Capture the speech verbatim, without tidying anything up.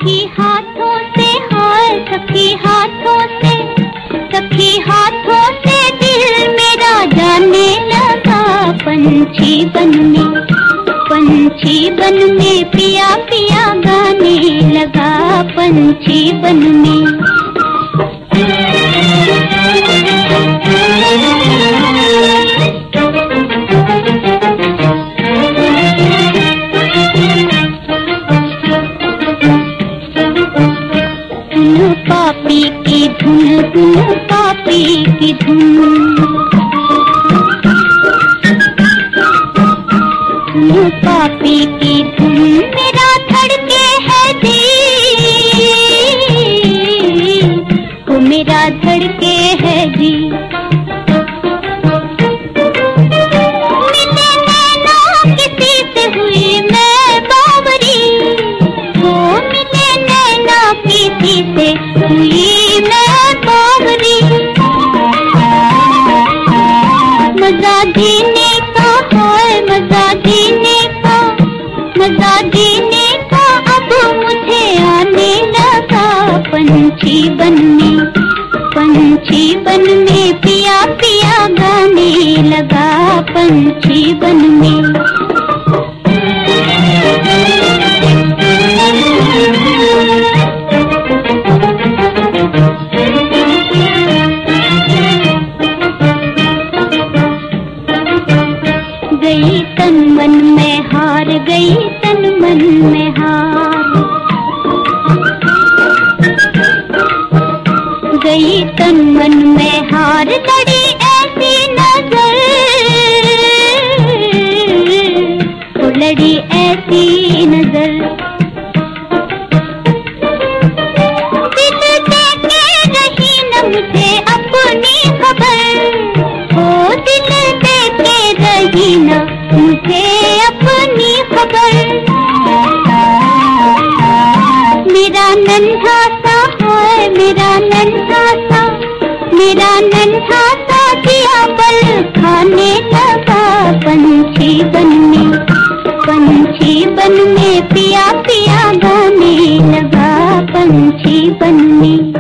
सखी हाथों से, हाय सखी हाथों से, सखी हाथों से दिल मेरा जाने लगा। पंछी बन में, पंछी बन में पिया पिया गाने लगा। पंछी बन में पापी की धुन, धुन पापी की धुन, धुन पापी की धुन मेरा धड़के है जी, वो मेरा धड़के है जी। मिले नैना किसी से हुई मैं बावरी, वो मिले नैना किसी से हुई मैं बावरी। मजा जीने का है, मजा जीने का, मजा जीने का अब मुझे आने लगा। पंछी बन में, पंछी बन में पिया पिया गाने लगा। पंछी बन में गई तन मन में हार, गई तन मन में हार, गई तन मन में हार। लड़ी ऐसी नजर, तो लड़ी ऐसी नजर। दिल देके रही न मुझे अपनी खबर, ओ दिल देके रही न मुझे अपनी खबर। मेरा नन्हा सा है, मेरा नन्हा सा, मेरा नन्हा सा दिया बल खाने लगा। पंछी बन में, पंछी बन में पिया पिया गाने लगा। पंछी बन में